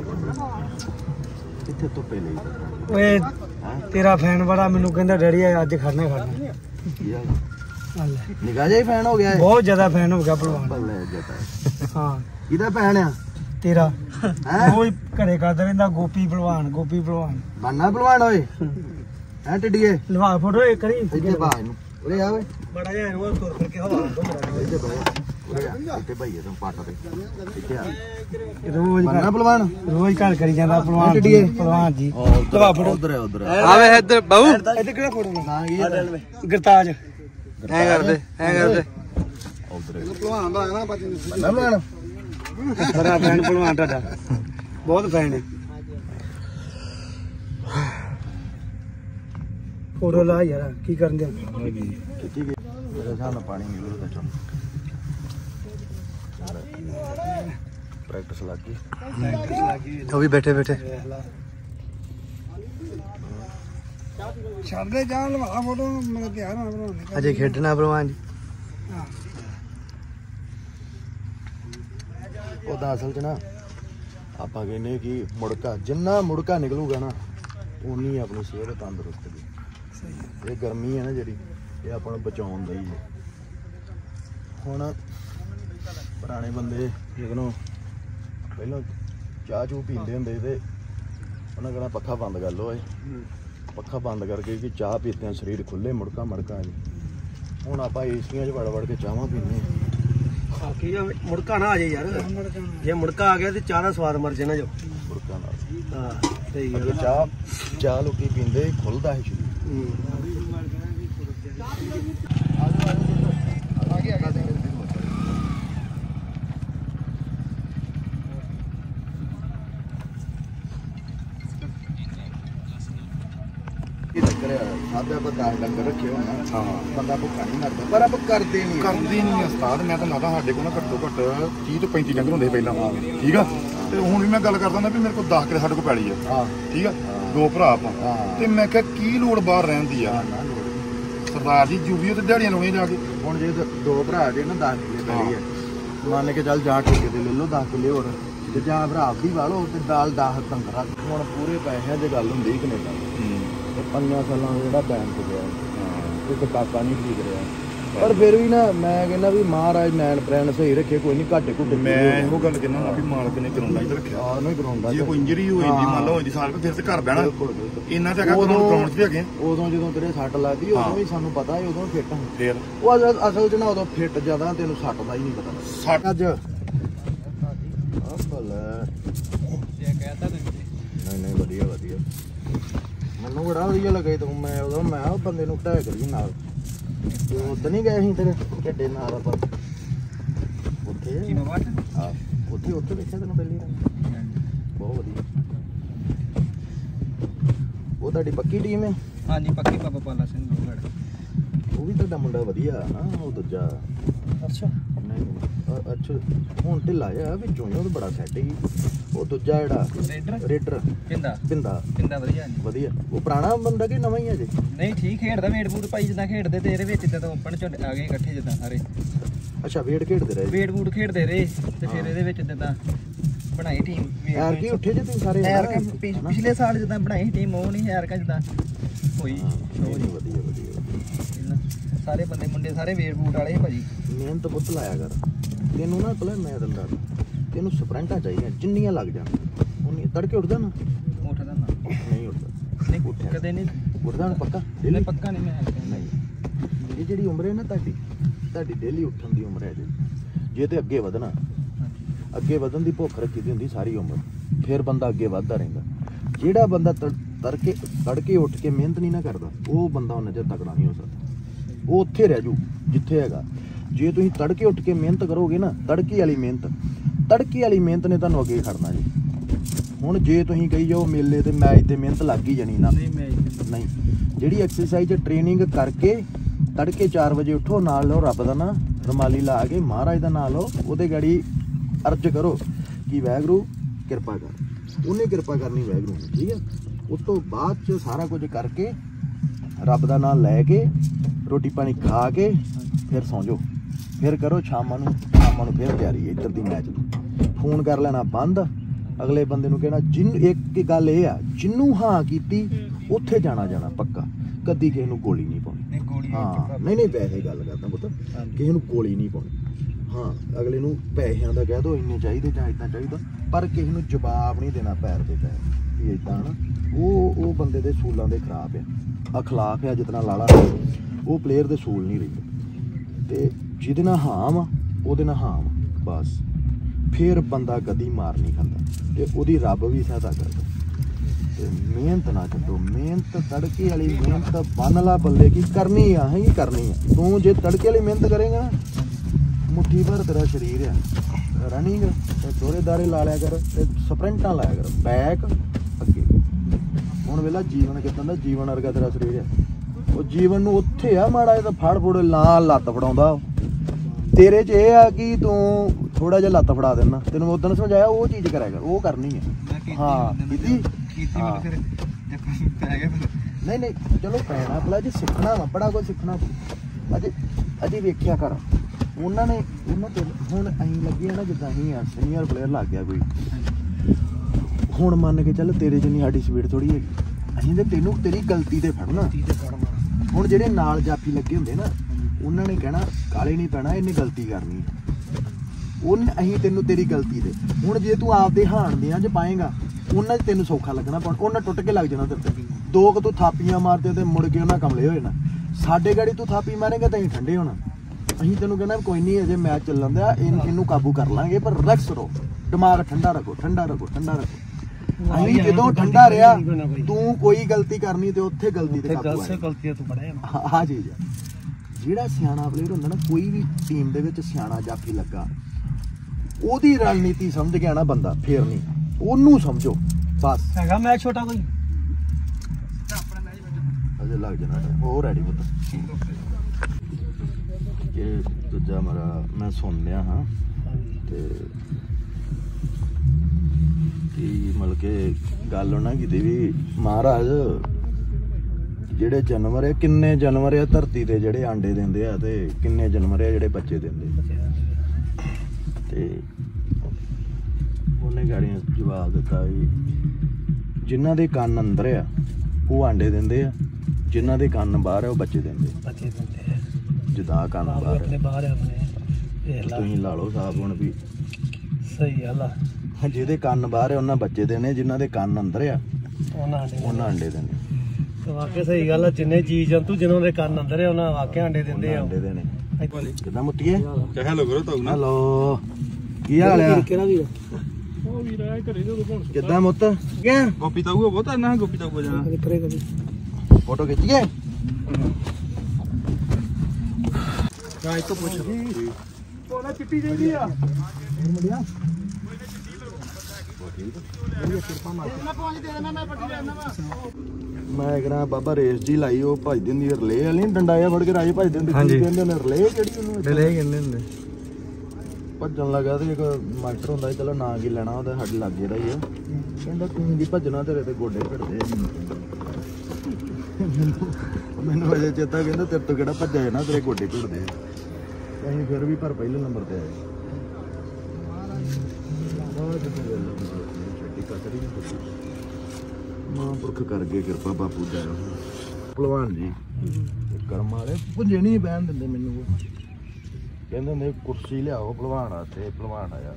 ਕਿੱਥੇ ਧੁੱਪੇ ਲਈ ਓਏ ਤੇਰਾ ਫੈਨ ਬੜਾ ਮੈਨੂੰ ਕਹਿੰਦਾ ਡੈਡੀ ਅੱਜ ਖੜਨਾ ਖੜਨਾ ਨਿਗਾਹ ਜਿਹਾ ਫੈਨ ਹੋ ਗਿਆ ਬਹੁਤ ਜ਼ਿਆਦਾ ਫੈਨ ਹੋ ਗਿਆ ਭਲਵਾਨ ਬੱਲੇ ਜੱਟਾ ਹਾਂ ਕਿਹਦਾ ਭੈਣ ਆ ਤੇਰਾ ਹੈਂ? ਉਹ ਹੀ ਘਰੇ ਕਰਦਾ ਰਹਿੰਦਾ ਗੋਪੀ ਭਲਵਾਨ ਗੋਪੀ ਭਲਵਾਨ ਬੰਨਾ ਭਲਵਾਨ ਓਏ ਹੈ ਟਿੱਡੀਏ ਲਵਾ ਫੋਟੋ ਇੱਕ ਕਰੀ ਇੱਥੇ ਬਾ ਇਹਨੂੰ ਉਰੇ ਆ ਓਏ ਬੜਾ ਜਿਹਾ ਉਹ ਤੁਰ ਫਿਰ ਕੇ ਹਵਾ ਇੱਥੇ ਬੈ ਉਰੇ ਆ ਇੱਥੇ ਭਾਈਏ ਤੂੰ ਪੱਟ ਤੇ ਇੱਥੇ ਆ ਰੋਜ਼ ਬੰਨਾ ਭਲਵਾਨ ਰੋਜ਼ ਘਰ ਕਰੀ ਜਾਂਦਾ ਭਲਵਾਨ ਟਿੱਡੀਏ ਭਲਵਾਨ ਜੀ ਲਵਾ ਫੋਟੋ ਉਧਰ ਹੈ ਉਧਰ ਆਵੇ ਇੱਧਰ ਬਾਊ ਇੱਧਰ ਕਿਹੜਾ ਫੋਟੋ ਨਾ ਕੀ ਗਰਤਾਜ ਐ ਕਰਦੇ ਐ ਕਰਦੇ ਉਧਰ ਭਲਵਾਨ ਦਾ ਨਾ ਬੱਚੇ ਬੰਨਾ ਭਲਵਾਨ ਬੜਾ ਫੈਨ ਭਲਵਾਨ ਤੁਹਾਡਾ ਬਹੁਤ ਫੈਨ ਹੈ ਫੋਟੋ ਲਾ ਯਾਰ ਕੀ ਕਰਨ ਦੇ ਕਿੱਥੇ ਗਏ ਮੇਰੇ ਹਿਸਾਬ ਨਾਲ ਪਾਣੀ ਨਿਕਲਦਾ ਚੋਂ ਪ੍ਰੈਕਟਿਸ ਲੱਗ ਗਈ ਉਹ ਵੀ ਬੈਠੇ ਬੈਠੇ ਛੱਡ ਦੇ ਜਾਨ ਲਵਾ ਫੋਟੋ ਮੈਂ ਧਿਆਨ ਨਾਲ ਬਣਾਉਣੀ ਅਜੇ ਖੇਡਣਾ ਭਲਵਾਨ ਜੀ ਉਹਦਾ ਅਸਲ 'ਚ ਨਾ ਆਪਾਂ ਕਹਿੰਦੇ ਕਿ ਮੁੜਕਾ ਜਿੰਨਾ ਮੁੜਕਾ ਨਿਕਲੂਗਾ ਨਾ ਉਨੀ ਆਪਣੀ ਸਿਹਤ ਤੰਦਰੁਸਤ ਦੀ ਇਹ ਗਰਮੀ ਹੈ ਨਾ ਜਿਹੜੀ ਇਹ ਆਪਾਂ ਨੂੰ ਬਚਾਉਣ ਦੀ ਹੈ ਹੁਣ ਪੁਰਾਣੇ ਬੰਦੇ ਜਦੋਂ ਪਹਿਲਾਂ ਚਾਹ ਚੂਹ ਪੀਂਦੇ ਹੁੰਦੇ ਤੇ ਉਹਨਾਂ ਕਹਿਣਾ ਪੱਖਾ ਬੰਦ ਕਰ ਲਓ ਏ ਪੱਖਾ ਬੰਦ ਕਰਕੇ ਕਿ ਚਾਹ ਪੀਤੇ ਆ ਸਰੀਰ ਖੁੱਲੇ ਮੁੜਕਾ ਮੜਕਾ ਜੀ ਹੁਣ ਆਪਾਂ ਏਸੀਆਂ 'ਚ ਵੜ ਵੜ ਕੇ ਚਾਹਾਂ ਪੀਂਦੇ ਹਾਂ ਕੀ ਮੁੜਕਾ ਨਾ ਆ ਜਾਏ ਯਾਰ ਜੇ ਮੁੜਕਾ ਆ ਗਿਆ ਤੇ ਚਾਹ ਦਾ ਸਵਾਦ ਮਰ ਜਾਣਾ ਜੋ ਮੁੜਕਾ ਨਾਲ ਹਾਂ ਸਹੀ ਅੱਗੇ ਚਾਹ ਚਾਹ ਲੋਕੀ ਪੀਂਦੇ ਖੁੱਲਦਾ ਹੈ ਸਰੀਰ ਸਾਡਾ ਬੰਦਾ ਡੰਗਰ ਰੱਖੇ ਹੋਣਾ ਹਾਂ ਬੰਦਾ ਭੁੱਖਾ ਨਹੀਂ ਮਰਦਾ ਪਰ ਆਪਾਂ ਕਰਦੇ ਨਹੀਂ ਕਰਦੀ ਨਹੀਂ ਉਸਤਾਦ ਮੈਂ ਤਾਂ ਲਾਦਾ ਸਾਡੇ ਕੋਲ ਨਾ ਘੱਟੋ ਘੱਟ ਤੀਹ ਤੋਂ ਪੈਂਤੀ ਡੰਗਰ ਹੁੰਦੇ ਪਹਿਲਾਂ ਠੀਕ ਆ ਤੇ ਹੁਣ ਵੀ ਮੈਂ ਗੱਲ ਕਰਦਾ ਵੀ ਮੇਰੇ ਕੋਲ ਦਸ ਕਿੱਲੇ ਸਾਡੇ ਕੋਲ ਪੈਲੀ ਆ ਹਾਂ ਠੀਕ ਆ ਦੋ ਭਰਾ ਆਪਾਂ ਤੇ ਮੈਂ ਕਿਹਾ ਕੀ ਲੋੜ ਬਾਹਰ ਰਹਿਣ ਦੀ ਆ ਸਰਦਾਰ ਜੀ ਜੂਬੀ ਤੇ ਦਿਹਾੜੀਆਂ ਲਾਉਣੀਆਂ ਜਾ ਕੇ ਹੁਣ ਜੇ ਦੋ ਭਰਾ ਜੇ ਨਾ ਦਸ ਕਿੱਲੇ ਪੈਲੀ ਆ ਮੰਨ ਕੇ ਚੱਲ ਜਾ ਠੇਕੇ ਤੇ ਲੈ ਲਓ ਦਸ ਕਿੱਲੇ ਹੋਰ ਤੇ ਜਾਂ ਭਰਾ ਆਪਦੀ ਵਾਲੋ ਤੇ ਦਾਲ ਦਸ ਡੰਗਰ ਰੱਖ ਹੁਣ ਪੂਰੇ ਪੈਸਿਆਂ 'ਚ ਗੱਲ ਹੁੰਦੀ ਕਨੇਡਾ ਤੇ ਪੰਜਾਂ ਸਾਲਾਂ ਦਾ ਜਿਹੜਾ ਬੈਂਕ ਤੇ ਗਿਆ ਇੱਕ ਕਾਕਾ ਨਹੀਂ ਠੀਕ ਰਿਹਾ ਪਰ ਫਿਰ ਵੀ ਨਾ ਮੈਂ ਕਹਿੰਦਾ ਵੀ ਮਹਾਰਾਜ ਨੈਣ ਪ੍ਰੈਣ ਸਹੀ ਰੱਖੇ ਕੋਈ ਨਹੀਂ ਘਾਟੇ ਘੁੱਟੇ ਮੈਂ ਇਹੋ ਗੱਲ ਕਹਿੰਦਾ ਹਾਂ ਵੀ ਮਾਲਕ ਨੇ ਕਰਾਉਂਦਾ ਹੀ ਰੱਖਿਆ ਆਹ ਨਹੀਂ ਕਰਾਉਂਦਾ ਜੇ ਕੋਈ ਇੰਜਰੀ ਹੋ ਜਾਂਦੀ ਮੰਨ ਲਓ ਇਹਦੀ ਸਾਲ ਫਿਰ ਤੇ ਘਰ ਬਹਿਣਾ ਇੰਨਾ ਤੇ ਹੈਗਾ ਗਰਾਊਂਡ 'ਚ ਵੀ ਹੈਗੇ ਉਦੋਂ ਜਦੋਂ ਤੇਰੇ ਸੱਟ ਲੱਗਦੀ ਉਦੋਂ ਵੀ ਸਾਨੂੰ ਪਤਾ ਹੈ ਉਦੋਂ ਫਿੱਟ ਹਾਂ ਫੇਰ ਉਹ ਅਸਲ- ਅਸਲ 'ਚ ਨਾ ਉਦੋਂ ਫਿੱਟ ਜ਼ਿਆਦਾ ਤੈਨੂੰ ਸੱਟ ਦਾ ਹੀ ਨਹੀਂ ਪਤਾ ਸੱਟ ਅੱਜ ਨਹੀਂ ਨਹੀਂ ਵਧੀਆ ਵਧੀਆ ਮੈਨੂੰ ਬੜਾ ਵਧੀਆ ਲੱਗਾ ਤੂੰ ਮੈਂ ਉਦੋਂ ਮੈਂ ਉਹ ਬੰਦੇ ਨੂੰ ਢਾਇ ਕਰੀ ਨਾਲ ਤੇ ਉਦੋਂ ਨਹੀਂ ਗਏ ਸੀ ਤੇਰੇ ਢੱਡੇ ਨਾਲ ਆਪਾਂ ਉੱਥੇ ਹਾਂ ਉੱਥੇ ਉੱਥੇ ਦੇਖਿਆ ਤੈਨੂੰ ਪਹਿਲੀ ਵਾਰ ਬਹੁਤ ਵਧੀਆ ਉਹ ਤੁਹਾਡੀ ਪੱਕੀ ਟੀਮ ਹੈ ਹਾਂਜੀ ਪੱਕੀ ਬਾਬਾ ਪਾਲਾ ਸਿੰਘ ਲੋਹਗੜ੍ਹ ਉਹ ਵੀ ਤੁਹਾਡਾ ਮੁੰਡਾ ਵਧੀਆ ਨਾ ਉਹ ਦੂਜਾ ਅੱਛਾ ਨਹੀਂ ਅ- ਅੱਛਾ ਹੁਣ ਢਿੱਲਾ ਆ ਵਿੱਚੋਂ ਹੀ ਉਹ ਤਾਂ ਬੜਾ ਸੈੱਟ ਹੀ ਉਹ ਦੂਜਾ ਜਿਹੜਾ ਰੇਡਰ ਰੇਡਰ ਪਿੰਦਾ ਪਿੰਦਾ ਪਿੰਦਾ ਵਧੀਆ ਵਧੀਆ ਉਹ ਪੁਰਾਣਾ ਬੰਦਾ ਕਿ ਨਵਾਂ ਹੀ ਹੈ ਜੀ ਨਹੀਂ ਠੀਕ ਖੇਡਦਾ ਵੇਟ ਬੂਟ ਪਾਈ ਜਿੱਦਾਂ ਖੇਡਦੇ ਤੇ ਇਹਦੇ ਵਿੱਚ ਜਿੱਦਾਂ ਓਪਨ ਚ ਆ ਗਏ ਇਕੱਠੇ ਜਿੱਦਾਂ ਸਾਰੇ ਅੱਛਾ ਵੇਟ ਖੇਡਦੇ ਰਹੇ ਵੇਟ ਬੂਟ ਖੇਡਦੇ ਰਹੇ ਤੇ ਫਿਰ ਇਹਦੇ ਵਿੱਚ ਜਿੱਦਾਂ ਬਣਾਈ ਟੀਮ ਯਾਰ ਕੀ ਉੱਠੇ ਜੇ ਤੁਸੀਂ ਸਾਰੇ ਯਾਰ ਪਿਛਲੇ ਸਾਲ ਜਿੱਦਾਂ ਬਣਾਈ ਟੀਮ ਉਹ ਨਹੀਂ ਯਾਰ ਕਾ ਜਿੱਦਾਂ ਹੋਈ ਨਹੀਂ, ਨਹੀਂ, ਵਧੀਆ ਵਧੀਆ ਇਹਨਾਂ ਸਾਰੇ ਬੰਦੇ ਮੁੰਡੇ ਸਾਰੇ ਵੇਟ ਬੂਟ ਵਾਲੇ ਭਾਜੀ ਮਿਹਨਤ ਪੁੱਤ ਲਾਇਆ ਕਰ ਤੈਨੂੰ ਨਾ ਪਹਿਲਾਂ ਮੈਂ ਦਿੰਦਾ ਤੈਨੂੰ ਸਪ੍ਰਿੰਟਾਂ ਚਾਹੀਦੀਆਂ ਜਿੰਨੀਆਂ ਲੱਗ ਜਾਣ ਉਨੀ ਤੜਕੇ ਉੱਠਦਾ ਨਾ ਉੱਠਦਾ ਨਾ ਨਹੀਂ ਉੱਠਦਾ ਨਹੀਂ ਕਦੇ ਨਹੀਂ ਉੱਠਦਾ ਹੁਣ ਪੱਕਾ ਡੇਲੀ ਪੱਕਾ ਨਹੀਂ ਮੈਂ ਨਹੀਂ ਇਹ ਜਿਹੜੀ ਉਮਰ ਹੈ ਨਾ ਤੁਹਾਡੀ ਤੁਹਾਡੀ ਡੇਲੀ ਉੱਠਣ ਦੀ ਉਮਰ ਹੈ ਜੀ ਜੇ ਤੇ ਅੱਗੇ ਵਧਣਾ ਅੱਗੇ ਵਧਣ ਦੀ ਭੁੱਖ ਰੱਖੀ ਦੀ ਹੁੰਦੀ ਸਾਰੀ ਉਮਰ ਫਿਰ ਬੰਦਾ ਅੱਗੇ ਵੱਧਦਾ ਰਹਿੰਦਾ ਜਿਹੜਾ ਬੰਦਾ ਤੜਕੇ ਤੜਕੇ ਉੱਠ ਕੇ ਮਿਹਨਤ ਨਹੀਂ ਨਾ ਕਰਦਾ ਉਹ ਬੰਦਾ ਉਹਨਾਂ ਚਿਰ ਤਕੜਾ ਨਹੀਂ ਹੋ ਸਕਦਾ ਉਹ ਉੱਥੇ ਰਹਿ ਜੂ ਜਿੱਥੇ ਹੈਗਾ ਜੇ ਤੁਸੀਂ ਤੜਕੇ ਉੱਠ ਕੇ ਮਿਹਨਤ ਕਰੋਗੇ ਨਾ ਤੜਕੇ ਵਾਲੀ ਮਿਹਨਤ ਤੜਕੇ ਵਾਲੀ ਮਿਹਨਤ ਨੇ ਤੁਹਾਨੂੰ ਅੱਗੇ ਖੜਨਾ ਜੀ ਹੁਣ ਜੇ ਤੁਸੀਂ ਕਹੀ ਜਾਓ ਮੇਲੇ ਤੇ ਮੈਚ ਤੇ ਮਿਹਨਤ ਲੱਗ ਹੀ ਜਾਣੀ ਨਾ ਨਹੀਂ ਜਿਹੜੀ ਐਕਸਰਸਾਈਜ਼ ਟ੍ਰੇਨਿੰਗ ਕਰਕੇ ਤੜਕੇ ਚਾਰ ਵਜੇ ਉੱਠੋ ਨਾਲ ਲਓ ਰੱਬ ਦਾ ਨਾਂ ਰੁਮਾਲੀ ਲਾ ਕੇ ਮਹਾਰਾਜ ਦਾ ਨਾਂ ਲਓ ਉਹਦੇ ਗਾੜੀ ਅਰਜ ਕਰੋ ਕਿ ਵਾਹਿਗੁਰੂ ਕਿਰਪਾ ਕਰ ਉਹਨੇ ਕਿਰਪਾ ਕਰਨੀ ਵਾਹਿਗੁਰੂ ਨੇ ਠੀਕ ਹੈ ਉਸ ਤੋਂ ਬਾਅਦ ਚ ਸਾਰਾ ਕੁਝ ਕਰਕੇ ਰੱਬ ਦਾ ਨਾਂ ਲੈ ਕੇ ਰੋਟੀ ਪਾਣੀ ਖਾ ਕੇ ਫਿਰ ਸੌਂ ਜਾਓ ਫਿਰ ਕਰੋ ਸ਼ਾਮਾਂ ਨੂੰ ਸ਼ਾਮਾਂ ਨੂੰ ਫਿਰ ਤਿਆਰੀ ਇੱਧਰ ਦੀ ਮੈਚ ਦੀ ਫੋਨ ਕਰ ਲੈਣਾ ਬੰਦ ਅਗਲੇ ਬੰਦੇ ਨੂੰ ਕਹਿਣਾ ਜਿਨ ਇੱਕ ਗੱਲ ਇਹ ਆ ਜਿਹਨੂੰ ਹਾਂ ਕੀਤੀ ਉੱਥੇ ਜਾਣਾ ਜਾਣਾ ਪੱਕਾ ਕਦੀ ਕਿਸੇ ਨੂੰ ਗੋਲੀ ਨਹੀਂ ਪਾਉਣੀ ਹਾਂ ਨਹੀਂ ਨਹੀਂ ਵੈਸੇ ਗੱਲ ਕਰਦਾ ਪੁੱਤ ਕਿਸੇ ਨੂੰ ਗੋਲੀ ਨਹੀਂ ਪਾਉਣੀ ਹਾਂ ਅਗਲੇ ਨੂੰ ਪੈਸਿਆਂ ਦਾ ਕਹਿ ਦੋ ਇੰਨੇ ਚਾਹੀਦੇ ਜਾਂ ਇਦਾਂ ਚਾਹੀਦਾ ਪਰ ਕਿਸੇ ਨੂੰ ਜਵਾਬ ਨਹੀਂ ਦੇਣਾ ਪੈਰ ਤੇ ਪੈਰ ਵੀ ਇਦਾਂ ਨਾ ਉਹ ਉਹ ਬੰਦੇ ਦੇ ਸੂਲਾਂ ਦੇ ਖਰਾਬ ਆ ਅਖਲਾਕ ਆ ਜਿਤਨਾ ਲਾਲਾ ਉਹ ਪਲੇਅਰ ਦੇ ਸੂਲ ਨਹੀਂ ਰਹੀ ਤੇ ਜਿਹਦੇ ਨਾਲ ਹਾਂ ਵਾ ਉਹਦੇ ਨਾਲ ਹਾਂ ਵਾ ਬਸ ਫਿਰ ਬੰਦਾ ਕਦੀ ਮਾਰ ਨਹੀਂ ਖਾਂਦਾ ਤੇ ਉਹਦੀ ਰੱਬ ਵੀ ਸਹਾਇਤਾ ਕਰਦਾ ਤੇ ਮਿਹਨਤ ਨਾ ਛੱਡੋ ਮਿਹਨਤ ਤੜਕੇ ਵਾਲੀ ਮਿਹਨਤ ਬੰਨ ਲਾ ਬੱਲੇ ਕੀ ਕਰਨੀ ਆ ਹੀ ਕਰਨੀ ਆ ਤੂੰ ਜੇ ਤੜਕੇ ਵਾਲੀ ਮਿਹਨਤ ਕਰੇਗਾ ਨਾ ਮੁੱਠੀ ਭਰ ਤੇਰਾ ਸਰੀਰ ਆ ਰਨਿੰਗ ਤੇ ਦੋਰੇਦਾਰੇ ਲਾ ਲਿਆ ਕਰ ਤੇ ਸਪ੍ਰਿੰਟਾਂ ਲਾਇਆ ਕਰ ਬੈਕ ਅੱਗੇ ਹੁਣ ਵੇਲਾ ਜੀਵਨ ਕਿਦਾਂ ਦਾ ਜੀਵਨ ਵਰਗਾ ਤੇਰਾ ਸਰੀਰ ਆ ਉਹ ਜੀਵਨ ਨੂੰ ਉੱਥੇ ਆ ਮਾੜਾ ਜਿਹਾ ਫੜ ਫੋੜ ਲਾ ਲੱਤ ਫੜਾਉਂਦਾ ਤੇਰੇ 'ਚ ਇਹ ਆ ਕਿ ਤੂੰ ਥੋੜਾ ਜਿਹਾ ਲੱਤ ਫੜਾ ਦੇਣਾ ਤੈਨੂੰ ਉਦੋਂ ਸਮਝਾਇਆ ਉਹ ਚੀਜ਼ ਕਰਿਆ ਕਰ ਉਹ ਕਰਨੀ ਹੈ ਹਾਂ ਕੀਤੀ ਨਹੀਂ ਨਹੀਂ ਚਲੋ ਪੈਣਾ ਭਲਾ ਜੇ ਸਿੱਖਣਾ ਵਾ ਬੜਾ ਕੁਝ ਸਿੱਖਣਾ ਅਜੇ ਅਜੇ ਵੇਖਿਆ ਕਰ ਉਹਨਾਂ ਨੇ ਉਹਨਾਂ ਤੇ ਹੁਣ ਅਸੀਂ ਲੱਗੇ ਨਾ ਜਿੱਦਾਂ ਅਸੀਂ ਆ ਸੀਨੀਅਰ ਪਲੇਅਰ ਲੱਗ ਗਿਆ ਕੋਈ ਹੁਣ ਮੰਨ ਕੇ ਚੱਲ ਤੇਰੇ ਜਿੰਨੀ ਸਾਡੀ ਸਪੀਡ ਥੋੜੀ ਹੈਗੀ ਅਸੀਂ ਤੇ ਤੈਨੂੰ ਤੇਰੀ ਗਲਤੀ ਤੇ ਫੜਨਾ ਹੁਣ ਜਿਹੜੇ ਨਾਲ ਜਾਫੀ ਲੱਗੇ ਹੁੰਦੇ ਨਾ ਉਹਨਾਂ ਨੇ ਕਹਿਣਾ ਕਾਲੇ ਨਹੀਂ ਪੈਣਾ ਇਹਨੇ ਗਲਤੀ ਕਰਨੀ ਉਹਨੇ ਅਸੀਂ ਤੈਨੂੰ ਤੇਰੀ ਗਲਤੀ ਦੇ ਹੁਣ ਜੇ ਤੂੰ ਆਪਦੇ ਹਾਣ ਦਿਆਂ 'ਚ ਪਾਏਗਾ ਉਹਨਾਂ 'ਚ ਤੈਨੂੰ ਸੌਖਾ ਲੱਗਣਾ ਪਾਉਣ ਉਹਨਾਂ ਟੁੱਟ ਕੇ ਲੱਗ ਜਾਣਾ ਤੇਰੇ ਤੇ ਦੋ ਕੁ ਤੂੰ ਥਾਪੀਆਂ ਮਾਰਦੇ ਤੇ ਮੁੜ ਕੇ ਉਹਨਾਂ ਕਮਲੇ ਹੋਏ ਨਾ ਸਾਡੇ ਗਾੜੀ ਤੂੰ ਥਾਪੀ ਮਾਰੇਗਾ ਤਾਂ ਅਸੀਂ ਠੰਡੇ ਹੋਣਾ ਅਸੀਂ ਤੈਨੂੰ ਕਹਿੰਦਾ ਕੋਈ ਨਹੀਂ ਅਜੇ ਮੈਚ ਚੱਲਣ ਦਿਆ ਇਹਨੂੰ ਕਾਬੂ ਕਰ ਲਾਂਗੇ ਪਰ ਰਿਲੈਕਸ ਰਹੋ ਦਿਮਾਗ ਠੰਡਾ ਰੱਖੋ ਠੰਡਾ ਰੱਖੋ ਠੰਡਾ ਰੱਖੋ ਅਸੀਂ ਜਦੋਂ ਠੰਡਾ ਰਿਹਾ ਤੂੰ ਕੋਈ ਗਲਤੀ ਕਰਨੀ ਤੇ ਉੱਥੇ ਗਲਤੀ ਤੇ ਕਾਬੂ ਆ ਹਾਂ ਜੀ ਜਿਹੜਾ ਸਿਆਣਾ ਪਲੇਅਰ ਹੁੰਦਾ ਨਾ ਕੋਈ ਵੀ ਟੀਮ ਦੇ ਵਿੱਚ ਸਿਆਣਾ ਜਾਫੀ ਲੱਗਾ ਉਹਦੀ ਰਣਨੀਤੀ ਸਮਝ ਗਿਆ ਨਾ ਬੰਦਾ ਫੇਰ ਨਹੀਂ ਉਹਨੂੰ ਸਮਝੋ ਬਸ ਹੈਗਾ ਮੈਚ ਛੋਟਾ ਕੋਈ ਅਜੇ ਲੱਗ ਜਾਣਾ ਹੋਰ ਰੈਡੀ ਪੁੱਤ ਕਿ ਦੂਜਾ ਮੇਰਾ ਮੈਂ ਸੁਣ ਲਿਆ ਹਾਂ ਤੇ ਕੀ ਮਤਲਬ ਕਿ ਗੱਲ ਉਹਨਾਂ ਕੀਤੀ ਵੀ ਮਹਾਰਾਜ ਜਿਹੜੇ ਜਾਨਵਰ ਆ ਕਿੰਨੇ ਜਾਨਵਰ ਆ ਧਰਤੀ ਤੇ ਜਿਹੜੇ ਆਂਡੇ ਦਿੰਦੇ ਆ ਤੇ ਕਿੰਨੇ ਜਾਨਵਰ ਆ ਜਿਹੜੇ ਬੱਚੇ ਦਿੰਦੇ ਤੇ ਉਹਨੇ ਗਾੜੀਆਂ ਜਵਾਬ ਦਿੱਤਾ ਵੀ ਜਿਨ੍ਹਾਂ ਦੇ ਕੰਨ ਅੰਦਰ ਆ ਉਹ ਆਂਡੇ ਦਿੰਦੇ ਆ ਜਿਨ੍ਹਾਂ ਦੇ ਕੰਨ ਬਾਹਰ ਆ ਉਹ ਬੱਚੇ ਦਿੰਦੇ ਬੱਚੇ ਦਿੰਦੇ ਆ ਜਿੱਦਾਂ ਕੰਨ ਬਾਹਰ ਆਪਣੇ ਬਾਹਰ ਆ ਆਪਣੇ ਤੁਸੀਂ ਲਾ ਲਓ ਸਾਹਿਬ ਹੁਣ ਵੀ ਸਹੀ ਗੱਲ ਆ ਜਿਹਦੇ ਕੰਨ ਬਾਹਰ ਆ ਉਹਨਾਂ ਬੱਚੇ ਦੇਣੇ ਜਿਨ੍ਹਾਂ ਦੇ ਕੰਨ ਅੰਦਰ ਆ ਉਹਨਾਂ ਆਂਡੇ ਦੇਣੇ ਵਾਕਿਆ ਸਹੀ ਗੱਲ ਆ ਜਿੰਨੇ ਜੀ ਜੰਤੂ ਜਿਨ੍ਹਾਂ ਦੇ ਕੰਨ ਅੰਦਰ ਆ ਉਹਨਾਂ ਵਾਕਿਆ ਅੰਡੇ ਦਿੰਦੇ ਆ ਅੰਡੇ ਦੇਣੇ ਕਿੱਦਾਂ ਮੁੱਤੀਏ ਹੈਲੋ ਕਰੋ ਤਾਂ ਹੈਲੋ ਕੀ ਹਾਲ ਆ ਕਿਹੜਾ ਵੀਰ ਉਹ ਵੀਰ ਆ ਘਰੇ ਜਦੋਂ ਕੋਣ ਕਿੱਦਾਂ ਮੁੱਤ ਕਿਆ ਗੋਪੀ ਤਾਊ ਬਹੁਤ ਆਨਾ ਗੋਪੀ ਤਾਊ ਜਾਣਾ ਕਰੇਗਾ ਵੀ ਫੋਟੋ ਖਿੱਚੀਏ ਹਾਂ ਇਹ ਤੋਂ ਪੁੱਛ ਉਹਨੇ ਚਿੱਟੀ ਚਾਹੀਦੀ ਆ ਮੁੰਡਿਆ ਮੈਂ ਕਹਿੰਦਾ ਬਾਬਾ ਰੇਸ ਜੀ ਲਾਈ ਉਹ ਭੱਜ ਦਿੰਦੀ ਰਲੇ ਵਾਲੀ ਡੰਡਾ ਆ ਫੜ ਕੇ ਰਾਜੇ ਭੱਜ ਦਿੰਦੀ ਕਹਿੰਦੇ ਨੇ ਰਲੇ ਕਿਹੜੀ ਉਹਨੂੰ ਰਲੇ ਕਹਿੰਦੇ ਹੁੰਦੇ ਭੱਜਣ ਲੱਗਾ ਤੇ ਇੱਕ ਮਾਸਟਰ ਹੁੰਦਾ ਚਲੋ ਨਾਂ ਕੀ ਲੈਣਾ ਉਹਦਾ ਸਾਡੇ ਲਾਗੇ ਦਾ ਹੀ ਆ ਕਹਿੰਦਾ ਤੂੰ ਵੀ ਭੱਜਣਾ ਤੇਰੇ ਤੇ ਗੋਡੇ ਭਿੜਦੇ ਮੈਨੂੰ ਅਜੇ ਚੇਤਾ ਕਹਿੰਦਾ ਤੇਰੇ ਤੋਂ ਕਿਹੜਾ ਭੱਜਿਆ ਜਾਣਾ ਤੇਰੇ ਗੋਡੇ ਭਿੜਦੇ ਅਸੀਂ ਫਿਰ ਵੀ ਪਰ ਪਹਿਲੇ ਨੰਬਰ ਤੇ ਆਏ ਮਹਾਂਪੁਰਖ ਕਰਕੇ ਕਿਰਪਾ ਬਾਪੂ ਦਾ ਭਲਵਾਨ ਜੀ ਕਰਮ ਵਾਲੇ ਪੁੰਜੇ ਨਹੀਂ ਬਹਿਣ ਦਿੰਦੇ ਮੈਨੂੰ ਉਹ ਕਹਿੰਦੇ ਨੇ ਕੁਰਸੀ ਲਿਆਓ ਭਲਵਾਨ ਵਾਸਤੇ ਭਲਵਾਨ ਆਇਆ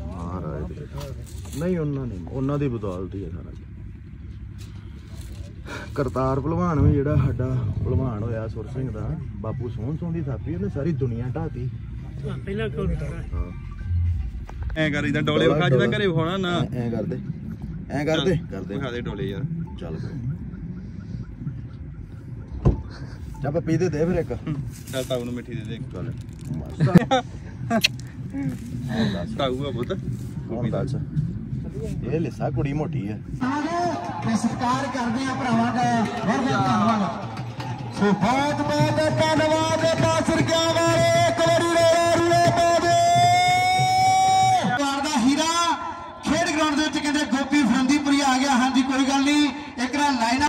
ਮਹਾਰਾਜ ਨਹੀਂ ਉਹਨਾਂ ਨੇ ਉਹਨਾਂ ਦੀ ਬਦੌਲਤ ਹੀ ਹੈ ਸਾਰਾ ਕਰਤਾਰ ਭਲਵਾਨ ਵੀ ਜਿਹੜਾ ਸਾਡਾ ਭਲਵਾਨ ਹੋਇਆ ਸੁਰ ਸਿੰਘ ਦਾ ਬਾਪੂ ਸੋਹਣ ਸੋਹਣ ਦੀ ਥਾਪੀ ਉਹਨੇ ਸਾਰੀ ਦੁਨੀਆ ਢਾਤੀ ਪਹਿਲਾਂ ਕੋਲ ਹਾਂ ਐ ਕਰ ਇਦਾਂ ਡੋਲੇ ਵਿਖਾ ਜਿੱਦਾਂ ਘਰੇ ਵਿਖਾਉਣਾ ਨਾ ਐ ਕਰਦੇ ਐ ਕਰਦੇ ਕਰਦੇ ਵਿਖਾ ਦੇ ਡੋਲੇ ਯਾਰ ਚੱਲ ਜਾ ਪਪੀ ਦੇ ਦੇ ਫਿਰ ਇੱਕ ਚੱਲ ਤਾਊ ਨੂੰ ਮਿੱਠੀ ਦੇ ਦੇ ਚੱਲ ਤਾਊ ਆ ਪੁੱਤ ਹੁਣ ਦੱਸ ਇਹ ਲਿਸਾ ਕੁੜੀ ਮੋਟੀ ਹੈ ਤੇ ਸਤਿਕਾਰ ਕਰਦੇ ਆ ਭਰਾਵਾਂ ਦਾ ਬਹੁਤ ਬਹੁਤ ਧੰਨਵਾਦ ਸੋ ਬਹੁਤ ਬਹੁਤ ਧੰਨਵਾਦ ਬਾਸਰ ਕਿਆ ਵਾਲੇ ਇੱਕ ਵਾਰੀ ਰੋਲਾ ਰੂਲੇ ਪਾਵੇ ਦਾ ਹੀਰਾ ਖੇਡ ਗਰਾਊਂਡ ਦੇ ਵਿੱਚ ਕਹਿੰਦੇ ਗੋਪੀ ਫਰੰਦੀਪੁਰੀ ਆ ਗਿਆ ਹਾਂਜੀ ਕੋਈ ਗੱਲ ਨਹੀਂ ਇੱਕ ਨਾ ਲਾਈਨ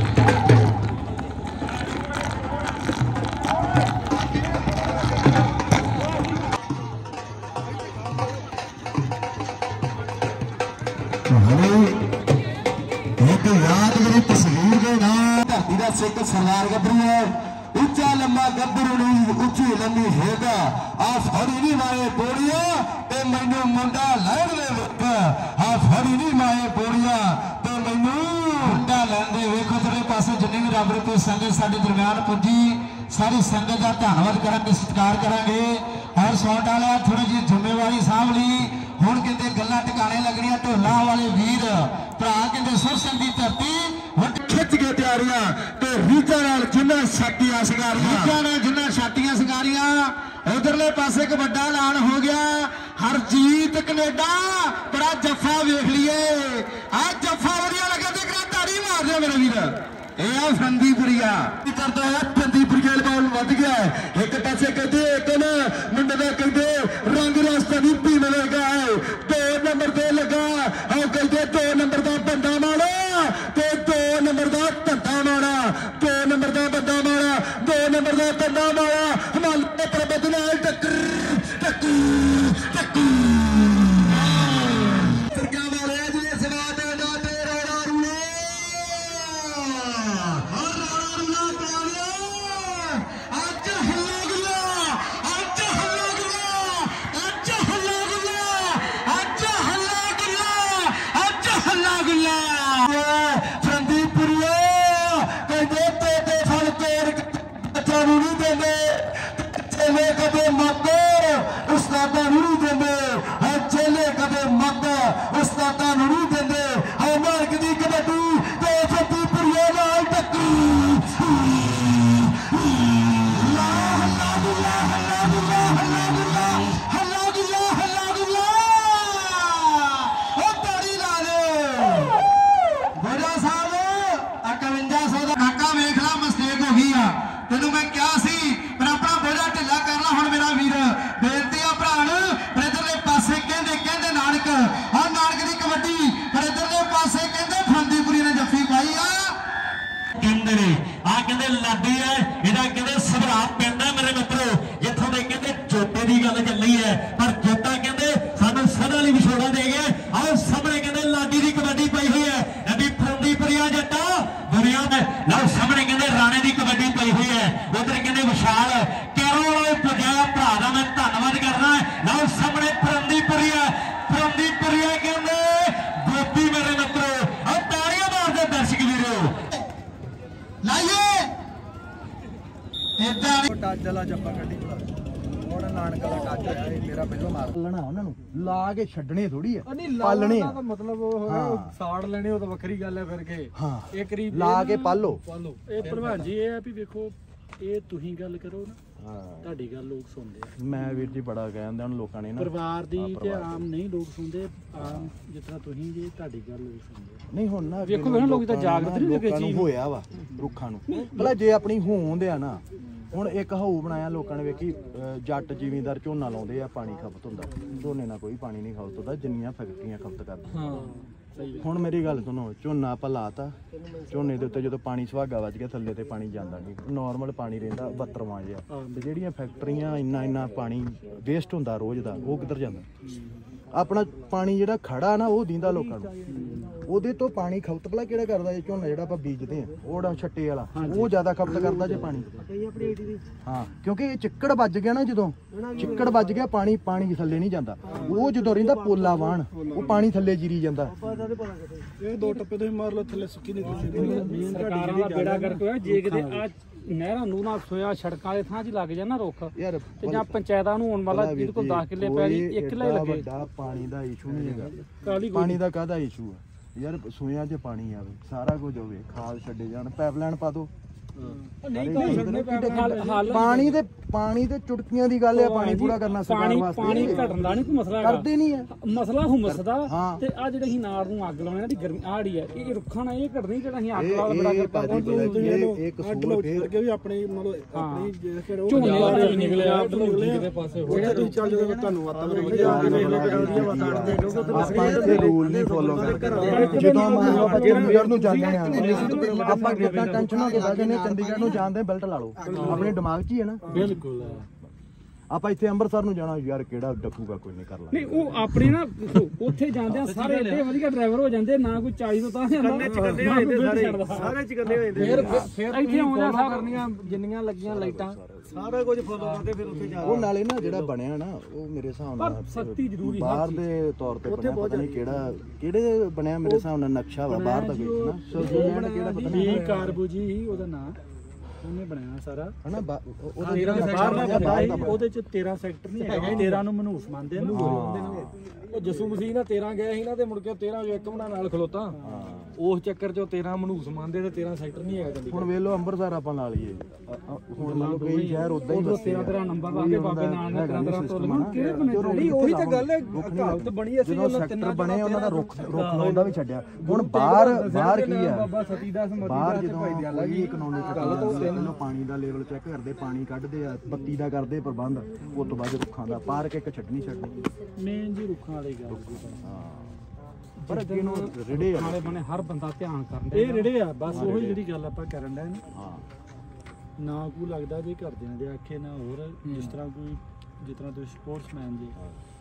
ਇੱਕ ਯਾਦਗਾਰੀ ਤਸਵੀਰ ਦੇ ਨਾਲ ਧਰਤੀ ਦਾ ਸਿੱਖ ਸਰਦਾਰ ਗੱਭਰੂ ਹੈ ਉੱਚਾ ਲੰਮਾ ਗੱਭਰੂ ਨਹੀਂ ਉੱਚੀ ਲੰਮੀ ਹੈਗਾ ਆ ਫੜੀ ਨਹੀਂ ਮਾਏ ਬੋੜੀਆਂ ਤੇ ਮੈਨੂੰ ਮੁੰਡਾ ਲੈਣ ਦੇ ਵਿੱਚ ਆ ਫੜੀ ਨਹੀਂ ਮਾਏ ਬੋੜੀਆਂ ਤੇ ਮੈਨੂੰ ਮੁੰਡਾ ਲੈਣ ਦੇ ਵੇਖੋ ਤੇਰੇ ਪਾਸੇ ਜਿੰਨੀ ਵੀ ਰੱਬ ਰੂਪੀ ਸੰਗਤ ਸਾਡੇ ਦਰਮਿਆਨ ਪੁੱਜੀ ਸਾਰੀ ਸੰਗਤ ਦਾ ਧੰਨਵਾਦ ਕਰਾਂਗੇ ਸਤਿਕਾਰ ਕਰਾਂਗੇ ਹਰ ਸੌਂਟ ਵਾਲਿਆ ਥੋੜੀ ਜਿਹੀ ਜ਼ਿੰਮੇਵਾਰੀ ਸਾਂਭ ਲਈ ਹੁਣ ਕਹਿੰਦੇ ਗੱਲਾਂ ਟਿਕਾਣੇ ਲੱਗਣੀਆਂ ਢੋਲਾਂ ਵਾਲੇ ਵੀਰ ਭਰਾ ਕਹਿੰਦੇ ਸੁਰ ਸਿੰਘ ਦੀ ਧਰਤੀ ਹੁਣ ਖਿੱਚ ਕੇ ਤਿਆਰੀਆਂ ਤੇ ਰੀਜਾਂ ਨਾਲ ਜਿੰਨਾ ਛਾਤੀਆਂ ਸਿੰਗਾਰੀਆਂ ਰੀਜਾਂ ਨਾਲ ਜਿੰਨਾ ਛਾਤੀਆਂ ਸਿੰਗਾਰੀਆਂ ਉਧਰਲੇ ਪਾਸੇ ਇੱਕ ਵੱਡਾ ਐਲਾਨ ਹੋ ਗਿਆ ਹਰਜੀਤ ਕੈਨੇਡਾ ਬੜਾ ਜੱਫਾ ਵੇਖ ਲਈਏ ਆ ਜੱਫਾ ਵਧੀਆ ਲੱਗਾ ਤੇ ਕਰਾ ਧਾੜੀ ਮਾਰ ਦਿਓ ਮੇਰੇ ਵੀਰ ਇਹ ਆ ਫਰੰਦੀਪੁਰੀਆ ਕੀ ਕਰਦਾ ਹੈ ਫਰੰਦੀਪੁਰੀਆ ਬਾਲ ਵੱਧ ਗਿਆ ਇੱਕ ਪਾਸੇ ਕਹਿੰਦੇ ਇੱਕ ਨਾ ਮੁੰਡੇ ਦਾ ਕਹਿੰਦੇ ਰੰਗ ਰਸਤਾ ਨਹੀਂ ਪੀ ਮਿਲੇਗਾ ਦੋ ਨੰਬਰ ਤੇ ਲੱਗਾ ਉਹ ਕਹਿੰਦੇ ਦੋ ਨੰਬਰ ਦਾ ਬੰਦਾ ਮਾੜਾ ਤੇ ਦੋ ਨੰਬਰ ਦਾ ਧੰਦਾ ਮਾੜਾ ਦੋ ਨੰਬਰ ਦਾ ਬੰਦਾ ਮਾੜਾ ਦੋ ਨੰਬਰ ਦਾ ਧੰਦਾ ਮਾੜਾ ਹਿਮਾਲਯ ਪਰਬਤ ਨਾਲ ਟੱਕਰ ਟੱਕਰ ਟੱਕਰ ਸਰਕਾਰ ਵਾਲੇ ਜੀ ਸਵਾਦ ਦਾ ਤੇਰਾ ਰੂਲੇ ਅੱਜ ਹੱਲਾ ਗੁੱਲਾ ਅੱਜ ਹੱਲਾ ਗੁੱਲਾ ਅੱਜ ਹੱਲਾ ਗੁੱਲਾ ਅੱਜ ਹੱਲਾ ਗੁੱਲਾ ਅੱਜ ਹੱਲਾ ਗੁੱਲਾ ਫਰੰਦੀਪੁਰੀਆ ਕਹਿੰਦੇ ਤੇ ਤੇ ਫਲ ਤੋੜ ਬੱਚਾ ਨੂੰ ਨਹੀਂ ਦਿੰਦੇ ਚੇਲੇ ਕਦੇ ਮੱਤ ਉਸਤਾਦਾਂ ਨੂੰ ਨਹੀਂ ਦਿੰਦੇ ਹਾਂ ਚੇਲੇ ਕਦੇ ਮੱਤ ਉਸਤਾਦਾਂ ਨੂੰ ਨਹੀਂ ਦਿੰਦੇ ਹਾਂ ਮਾਰਕ ਦੀ ਕਬੱਡੀ ਤੇ ਫਰੰਦੀਪੁਰੀਆ ਨਾਲ ਤੈਨੂੰ ਮੈਂ ਕਿਹਾ ਸੀ ਪਰ ਆਪਣਾ ਬੋਝਾ ਢਿੱਲਾ ਕਰ ਲਾ ਹੁਣ ਮੇਰਾ ਵੀਰ ਬੇਨਤੀ ਆ ਭਰਾ ਨੂੰ ਬ੍ਰਦਰ ਦੇ ਪਾਸੇ ਕਹਿੰਦੇ ਕਹਿੰਦੇ ਨਾਨਕ ਆ ਨਾਨਕ ਦੀ ਕਬੱਡੀ ਬ੍ਰਦਰ ਦੇ ਪਾਸੇ ਕਹਿੰਦੇ ਫਰੰਦੀਪੁਰੀ ਨੇ ਜੱਫੀ ਪਾਈ ਆ ਕਹਿੰਦੇ ਨੇ ਆ ਕਹਿੰਦੇ ਲਾਡੀ ਹੈ ਇਹਦਾ ਕਹਿੰਦੇ ਸਭਰਾ ਪਿੰਡ ਹੈ ਮੇਰੇ ਮਿੱਤਰੋ ਜਿੱਥੋਂ ਦੇ ਕਹਿੰਦੇ ਜੋਟੇ ਦੀ ਗੱਲ ਚੱਲੀ ਹੈ ਪਰ ਜੋਟਾ ਕਹਿੰਦੇ ਸਾਨੂੰ ਸਦਾ ਲਈ ਵਿਛੋੜਾ ਦੇ ਗਿਆ ਆਹ ਸਾਹਮਣੇ ਕਹਿੰਦੇ ਲਾਡੀ ਦੀ ਕਬੱਡੀ ਪਈ ਹੋਈ ਹੈ ਇਹਦੀ ਫਰੰਦੀਪੁਰੀਆ ਜੱਟਾ ਦੁਨੀਆ ਦੇ ਲਓ ਸਾਹਮਣੇ ਕਹਿੰਦੇ ਰਾਣੇ ਦੀ ਕਬੱਡੀ ਪਈ ਹੋਈ ਹੈ ਉਧਰ ਕਹਿੰਦੇ ਵਿਸ਼ਾਲ ਕੈਰੋਂ ਵਾਲੇ ਪੁਜਾਇਆ ਭਰਾ ਦਾ ਮੈਂ ਧੰਨਵਾਦ ਕਰਨਾ ਲਓ ਸਾਹਮਣੇ ਫਰੰਦੀਪੁਰੀਆ ਫਰੰਦੀਪੁਰੀਆ ਕਹਿੰਦੇ ਗੋਪੀ ਮੇਰੇ ਮਿੱਤਰੋ ਆਹ ਤਾੜੀਆਂ ਮਾਰਦੇ ਦਰਸ਼ਕ ਵੀਰੋ ਲਾਈਏ ਇਦਾਂ ਟੱਚ ਵਾਲਾ ਜੱਫਾ ਕੱਢੀ ਹੁਣ ਨਾਨਕ ਵਾਲਾ ਟੱਚ ਹੋਇਆ ਇਹ ਮੇਰਾ ਪਹਿਲਾਂ ਮਾਰ ਲੈਣਾ ਉਹਨਾਂ ਨੂੰ ਲਾ ਕੇ ਛੱਡਣੇ ਥੋੜੀ ਆ ਪਾਲਣੇ ਆ ਮਤਲਬ ਉਹ ਸਾੜ ਲੈਣੇ ਉਹ ਤਾਂ ਵੱਖਰੀ ਗੱਲ ਹੈ ਫਿਰ ਕੇ ਹਾਂ ਇਹ ਕਰੀਬ ਲਾ ਕੇ ਪਾਲੋ ਪਾਲੋ ਇਹ ਪ੍ਰਧਾਨ ਜੀ ਇਹ ਆ ਵੀ ਵੇਖੋ ਇਹ ਤੁਸੀਂ ਗੱਲ ਕਰੋ ਨਾ ਹਾਂ ਤੁਹਾਡੀ ਗੱਲ ਲੋਕ ਸੁਣਦੇ ਆ ਮੈਂ ਵੀਰ ਜੀ ਬੜਾ ਕਹਿੰਦੇ ਹੁਣ ਲੋਕਾਂ ਨੇ ਨਾ ਪਰਿਵਾਰ ਦੀ ਤੇ ਆਮ ਨਹੀਂ ਲੋਕ ਸੁਣਦੇ ਆਮ ਜਿੱਦਾਂ ਤੁਸੀਂ ਜੀ ਤੁਹਾਡੀ ਗੱਲ ਲੋਕ ਸੁਣਦੇ ਨਹੀਂ ਹੁਣ ਨਾ ਵੇਖੋ ਵੇਖੋ ਲੋਕ ਤਾਂ ਜਾਗਰੂਕ ਨਹੀਂ ਲੱਗੇ ਚੀਜ਼ ਹੋਇਆ ਵਾ ਰੁੱਖਾਂ ਨੂੰ ਭਲਾ ਜੇ ਆਪਣੀ ਹੋਂਦ ਆ ਨਾ ਹੁਣ ਇੱਕ ਹਾਊ ਬਣਾਇਆ ਲੋਕਾਂ ਨੇ ਵੇਖੀ ਜੱਟ ਜ਼ਿਮੀਂਦਾਰ ਝੋਨਾ ਲਾਉਂਦੇ ਆ ਪਾਣੀ ਖਪਤ ਹੁੰਦਾ ਝੋਨੇ ਨਾਲ ਕੋਈ ਪਾਣੀ ਨਹੀਂ ਖਪਤ ਹੁੰਦਾ ਜਿੰਨੀਆਂ ਫੈਕਟਰੀਆਂ ਖਪਤ ਕਰਦੀਆਂ ਹਾਂ ਸਹੀ ਹੁਣ ਮੇਰੀ ਗੱਲ ਸੁਣੋ ਝੋਨਾ ਆਪਾਂ ਲਾਤਾ ਝੋਨੇ ਦੇ ਉੱਤੇ ਜਦੋਂ ਪਾਣੀ ਸੁਹਾਗਾ ਵੱਜ ਗਿਆ ਥੱਲੇ ਤੇ ਪਾਣੀ ਜਾਂਦਾ ਨਹੀਂ ਨਾਰਮਲ ਪਾਣੀ ਰਹਿੰਦਾ ਬੱਤਰਵਾਂ ਜਿਹਾ ਤੇ ਜਿਹੜੀਆਂ ਫੈਕਟਰੀਆਂ ਇੰਨਾ ਇੰਨਾ ਪਾਣੀ ਵੇਸਟ ਹੁੰਦਾ ਰੋਜ਼ ਦਾ ਉਹ ਕਿੱਧਰ ਜਾਂਦਾ ਆਪਣਾ ਪਾਣੀ ਜਿਹੜਾ ਖੜਾ ਨਾ ਉਹ ਦਿੰਦਾ ਲੋਕਾਂ ਨੂੰ ਉਹਦੇ ਤੋਂ ਪਾਣੀ ਖਪਤ ਭਲਾ ਕਿਹੜਾ ਕਰਦਾ ਇਹ ਝੋਨਾ ਜਿਹੜਾ ਆਪਾਂ ਬੀਜਦੇ ਆ ਉਹੜਾ ਛੱਟੇ ਵਾਲਾ ਉਹ ਜ਼ਿਆਦਾ ਖਪਤ ਕਰਦਾ ਜੇ ਪਾਣੀ ਹਾਂ ਕਿਉਂਕਿ ਇਹ ਚਿੱਕੜ ਵੱਜ ਗਿਆ ਨਾ ਜਦੋਂ ਚਿੱਕੜ ਵੱਜ ਗਿਆ ਪਾਣੀ ਪਾਣੀ ਥੱਲੇ ਨਹੀਂ ਜਾਂਦਾ ਉਹ ਜਦੋਂ ਰਹਿੰਦਾ ਪੋਲਾ ਵਾਹਣ ਉਹ ਪਾਣੀ ਥੱਲੇ ਜਿਰੀ ਜਾਂਦਾ ਇਹ ਦੋ ਟੱਪੇ ਤੁਸੀਂ ਮਾਰ ਲਓ ਥੱਲੇ ਸੁੱਕੀ ਨਹੀਂ ਸਰਕਾਰਾਂ ਦਾ ਬੇੜਾ ਕਰਕੇ ਹੋਇਆ ਜੇ ਕਿਤੇ ਆ ਨਹਿਰਾਂ ਨੂੰ ਨਾ ਸੋਇਆ ਸੜਕਾਂ ਦੇ ਥਾਂ 'ਚ ਲੱਗ ਜਾ ਨਾ ਰੁੱਖ ਯਾਰ ਤੇ ਜਾਂ ਪੰਚਾਇਤਾਂ ਨੂੰ ਹੋਣ ਵਾਲਾ ਜਿਹਦੇ ਕੋਲ ਦਸ ਕਿੱਲੇ ਪੈ ਗਈ ਇੱਕ ਕਿੱਲਾ ਹੀ ਲੱਗੇ ਵੱਡਾ ਪਾਣੀ ਦਾ ਇਸ਼ੂ ਨਹੀਂ ਹੈਗਾ ਕਾਲੀ ਪਾਣੀ ਦਾ ਕਾਹਦਾ ਇਸ਼ੂ ਆ ਯਾਰ ਸੂਇਆਂ 'ਚ ਪਾਣੀ ਆਵੇ ਸਾਰਾ ਕੁਝ ਹੋਵੇ ਖਾਲ ਛੱਡੇ ਜਾਣ ਪਾਈਪਲਾਈਨ ਪਾ ਦੋ ਨਹੀਂ ਕਰ ਸਕਦੇ ਪਾਣੀ ਦੇ ਪਾਣੀ ਤੇ ਚੁਟਕੀਆਂ ਦੀ ਗੱਲ ਹੈ ਪਾਣੀ ਪੂਰਾ ਕਰਨਾ ਸਰਕਾਰ ਵਾਸਤੇ ਪਾਣੀ ਘਟਣ ਦਾ ਨਹੀਂ ਕੋਈ ਮਸਲਾ ਹੈਗਾ ਕਰਦੇ ਨਹੀਂ ਹੈ ਮਸਲਾ ਹੁਮਸ ਦਾ ਹਾਂ। ਤੇ ਆ ਜਿਹੜੇ ਅਸੀਂ ਨਾੜ ਨੂੰ ਅੱਗ ਲਾਉਣੇ ਦੀ ਗਰਮੀ ਆੜੀ ਹੈ ਇਹ ਰੁੱਖਾਂ ਨਾਲ ਇਹ ਘਟਣੀ ਜਿਹੜਾ ਅਸੀਂ ਅੱਗ ਲਾ ਇਹ ਬੜਾ ਇਹ ਕਰਦਾ ਭਾਜੀ ਇਹ ਇਹ ਕਸੂਰ ਫੇਰ ਵੀ ਆਪਣੀ ਮਤਲਬ ਆਪਣੀ ਜਿਹੜੇ ਝੋਨੇ ਦਾ ਨਿਕਲਿਆ ਕਿਤੇ ਪਾਸੇ ਹੋ ਗਿਆ ਤੁਸੀਂ ਚੱਲ ਜਦੋਂ ਤੁਹਾਨੂੰ ਆਪਾਂ ਇੱਥੇ ਰੂਲ ਨਹੀਂ ਫੋਲੋ ਕਰਦੇ ਜਦੋਂ ਆਪਾਂ ਚੰਡੀਗੜ੍ਹ ਨੂੰ ਜਾਂਦੇ ਆ ਆਪਾਂ ਕਿਤਾ ਟੈਨਸ਼ਨ ਹੋ ਕੇ ਬਹਿ ਜਾਂਦੇ ਚੰਡੀਗੜ੍ਹ ਨੂੰ ਜਾਂਦੇ ਬੈਲਟ ਲਾ ਲਓ ਆਪਣੇ ਦਿਮਾਗ 'ਚ ਹੀ ਹੈ ਨਾ ਬਿਲਕੁਲ ਆਪਾਂ ਇੱਥੇ ਅੰਮ੍ਰਿਤਸਰ ਨੂੰ ਜਾਣਾ ਯਾਰ ਕਿਹੜਾ ਡੱਕੂਗਾ ਕੋਈ ਨਹੀਂ ਕਰ ਲਾ ਨਹੀਂ ਉਹ ਆਪਣੀ ਨਾ ਉੱਥੇ ਜਾਂਦੇ ਆ ਸਾਰੇ ਏਡੇ ਵਧੀਆ ਡਰਾਈਵਰ ਹੋ ਜਾਂਦੇ ਨਾ ਕੋਈ ਚਾਲੀ ਤੋਂ ਤਾਂ ਕੰਨੇ ਚ ਕੰਨੇ ਹੋ ਜਾਂਦੇ ਸਾਰੇ ਸਾਰੇ ਚ ਕੰਨੇ ਹੋ ਜਾਂਦੇ ਫਿਰ ਫਿਰ ਇੱਥੇ ਆਉਂਦਾ ਸਭ ਕਰਨੀਆਂ ਜਿੰਨੀਆਂ ਲੱਗੀਆਂ ਲਾਈਟਾਂ ਸਾਰਾ ਕੁਝ ਫੋਲੋ ਕਰਦੇ ਫਿਰ ਉੱਥੇ ਜਾ ਉਹ ਨਾਲੇ ਨਾ ਜਿਹੜਾ ਬਣਿਆ ਨਾ ਉਹ ਮੇਰੇ ਹਿਸਾਬ ਨਾਲ ਸਖਤੀ ਜ਼ਰੂਰੀ ਬਾਹਰ ਦੇ ਤੌਰ ਤੇ ਬਣਿਆ ਪਤਾ ਨਹੀਂ ਕਿਹੜਾ ਕਿਹੜੇ ਬਣਿਆ ਮੇਰੇ ਹਿਸਾਬ ਨਾਲ ਨਕਸ਼ਾ ਵਾ ਬਾਹਰ ਦਾ ਕੋਈ ਨਾ ਸਵਿਟਜ਼ਰਲੈਂਡ ਕਿਹੜਾ ਪਤਾ ਨਹੀਂ ਕਾਰਬੂ ਜੀ ਉਹਦਾ ਨਾਂ ਉਹਨੇ ਬਣਾਇਆ ਸਾਰਾ ਹਨਾ ਉਹਦਾ ਜਿਹੜਾ ਉਹਦੇ ਚ ਤੇਰਾਂ ਸੈਕਟਰ ਨਹੀਂ ਹੈਗਾ ਤੇਰਾਂ ਨੂੰ ਮਨੂਸ ਮੰਨਦੇ ਨੇ ਉਹ ਜਸੂ ਮਸੀਹ ਨਾਲ ਤੇਰਾਂ ਗਿਆ ਸੀ ਨਾ ਤੇ ਮੁੜ ਕੇ ਤੇਰਾਂ ਜੋ ਇੱਕ ਬਣਾ ਨਾਲ ਖਲੋਤਾ ਉਸ ਚੱਕਰ ਚੋਂ ਤੇਰਾਂ ਮਨੂਸ ਮੰਨਦੇ ਤੇ ਤੇਰਾਂ ਸੈਕਟਰ ਨਹੀਂ ਹੈਗਾ ਚੰਡੀਗੜ੍ਹ ਹੁਣ ਵੇਖ ਲਓ ਅੰਮ੍ਰਿਤਸਰ ਆਪਾਂ ਲਾ ਲਈਏ ਹੁਣ ਮੰਨ ਲਓ ਕਈ ਸ਼ਹਿਰ ਉਦਾਂ ਹੀ ਵਸਦੇ ਤੇਰਾਂ ਤੇਰਾਂ ਨੰਬਰ ਲਾ ਕੇ ਬਾਬੇ ਨਾਨਕ ਤੇਰਾਂ ਤੇਰਾਂ ਤੋਂ ਲੰਘ ਕਿਹੜੇ ਬਣੇ ਨਹੀਂ ਉਹੀ ਤਾਂ ਗੱਲ ਹੈ ਕਹਾਵਤ ਬਣੀ ਅਸੀਂ ਜਦੋਂ ਸੈਕਟਰ ਬਣੇ ਉਹਨਾਂ ਦਾ ਰੁੱਖ ਰੁੱਖ ਲਾਉਂਦਾ ਵੀ ਛੱਡਿਆ ਹੁਣ ਬਾਹਰ ਬਾਹਰ ਕੀ ਆ ਬਾਬਾ ਸਤੀ ਦਾਸ ਬਾਹਰ ਜਦੋਂ ਕੋਈ ਕਾਨੂੰਨੀ ਚੱਲਦਾ ਪਾਣੀ ਦਾ ਲੈਵਲ ਚੈੱਕ ਕਰਦੇ ਪਾਣੀ ਕੱਢਦੇ ਆ ਬੱਤੀ ਦਾ ਕਰਦੇ ਪ੍ਰਬੰਧ ਉਸ ਤੋਂ ਬਾਅਦ ਰੁੱਖਾਂ ਦਾ ਪਾਰਕ ਇੱਕ ਛੱਡਣੀ ਛੱਡਣੀ ਮੇਨ ਜੀ ਰੁੱਖਾਂ ਵਾਲੀ ਗੱਲ ਹਾਂ ਪਰ ਅੱਗੇ ਨੂੰ ਰੇੜੇ ਆ ਨਾਲੇ ਬਣੇ ਹਰ ਬੰਦਾ ਧਿਆਨ ਕਰਨ ਦੇ ਇਹ ਰੇੜੇ ਆ ਬਸ ਉਹੀ ਜਿਹੜੀ ਗੱਲ ਆਪਾਂ ਕਰਨ ਡਏ ਨਾ ਹਾਂ ਨਾ ਕੋਈ ਲੱਗਦਾ ਜੇ ਘਰਦਿਆਂ ਦੇ ਆਖੇ ਨਾ ਹੋਰ ਜਿਸ ਤਰ੍ਹਾਂ ਕੋਈ ਜਿਸ ਤਰ੍ਹਾਂ ਤੁਸੀਂ ਸਪੋਰਟਸਮੈਨ ਜੀ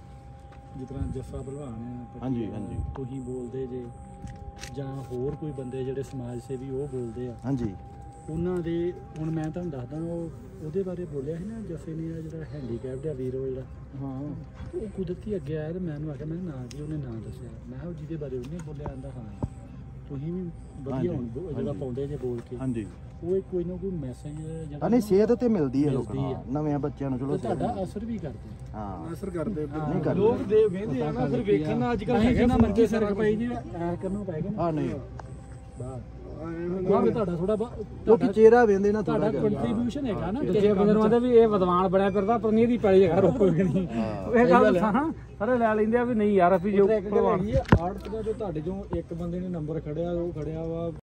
ਜਿਸ ਤਰ੍ਹਾਂ ਜੱਫਾ ਭਲਵਾਨ ਹੈ ਹਾਂਜੀ ਹਾਂਜੀ ਤੁਸੀਂ ਬੋਲਦੇ ਜੇ ਜਾਂ ਹੋਰ ਕੋਈ ਬੰਦੇ ਜਿਹੜੇ ਸਮਾਜ ਸੇਵੀ ਉਹ ਬੋਲਦੇ ਆ ਹਾਂਜੀ ਉਹਨਾਂ ਦੇ ਹੁਣ ਮੈਂ ਤੁਹਾਨੂੰ ਦੱਸਦਾ ਉਹ ਉਹਦੇ ਬਾਰੇ ਬੋਲਿਆ ਸੀ ਨਾ ਜੱਫੇ ਨੇ ਜਿਹੜਾ ਹੈਂਡੀਕੈਪਡ ਆ ਵੀਰ ਉਹ ਜਿਹੜਾ ਹਾਂ ਉਹ ਕੁਦਰਤੀ ਅੱਗੇ ਆਇਆ ਤੇ ਮੈਨੂੰ ਆਖਿਆ ਮੈਂ ਨਾਂ ਜੀ ਉਹਨੇ ਨਾਂ ਦੱਸਿਆ ਮੈਂ ਕਿਹਾ ਜਿਹਦੇ ਬਾਰੇ ਉਹਨੇ ਬੋਲਿਆ ਆਂਦਾ ਹਾਂ ਤੁਸੀਂ ਵੀ ਵਧੀਆ ਹੁਣ ਜਿਹੜਾ ਪਾਉਂਦੇ ਜੇ ਬੋਲ ਕੇ ਹਾਂਜੀ ਉਹ ਕੋਈ ਨਾ ਕੋਈ ਮੈਸੇਜ ਆ ਨਹੀਂ ਸਿਹਤ ਤੇ ਮਿਲਦੀ ਹੈ ਲੋਕਾਂ ਨੂੰ ਨਵੇਂ ਬੱਚਿਆਂ ਨੂੰ ਚਲੋ ਤੁਹਾਡਾ ਅਸਰ ਵੀ ਕਰਦੇ ਹਾਂ ਅਸਰ ਕਰਦੇ ਨਹੀਂ ਕਰਦੇ ਲੋਕ ਦੇ ਵੇਂਦੇ ਆ ਨਾ ਫਿਰ ਵੇਖਣ ਅੱਜ ਕੱਲ ਹੈਗਾ ਨਾ ਮੰਜੇ ਸਿਰ ਪਈ ਜੀ ਐਰ ਕਰਨੋਂ ਪੈ ਗਏ ਹਾਂ ਨਹੀਂ ਬਾਹਰ ਉਹ ਤੁਹਾਡਾ ਥੋੜਾ ਕਿਉਂਕਿ ਚਿਹਰਾ ਵੇਂਦੇ ਨਾ ਤੁਹਾਡਾ ਕੰਟਰੀਬਿਊਸ਼ਨ ਹੈਗਾ ਨਾ ਜੇ ਬੰਦੇ ਨੂੰ ਆਂਦੇ ਵੀ ਇਹ ਵਿਦਵਾਨ ਬਣਿਆ ਫਿਰਦਾ ਪਰ ਨਹੀਂ ਦੀ ਪੈਲੀ ਹੈਗਾ ਰੋਕੋ ਨਹੀਂ ਇਹ ਗੱਲ ਹਾਂ ਸਾਰੇ ਲੈ ਲੈਂਦੇ ਆ ਵੀ ਨਹੀਂ ਯਾਰ ਅਸੀਂ ਜੋ ਆੜਤ ਦਾ ਜੋ ਤੁਹਾਡੇ ਚੋਂ ਇੱਕ ਬੰਦੇ ਨੇ ਨੰਬਰ ਖੜਿਆ ਉਹ ਖੜਿਆ ਵਾ